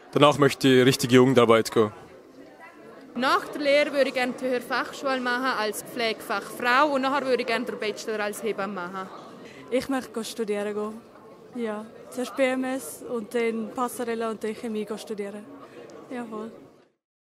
Danach möchte ich richtige Jugendarbeit gehen. Nach der Lehre würde ich gerne die Fachschule machen als Pflegefachfrau und nachher würde ich gerne den Bachelor als Hebamme machen. Ich möchte studieren gehen. Ja, zuerst BMS und dann Passarella und dann Chemie studieren. Jawohl.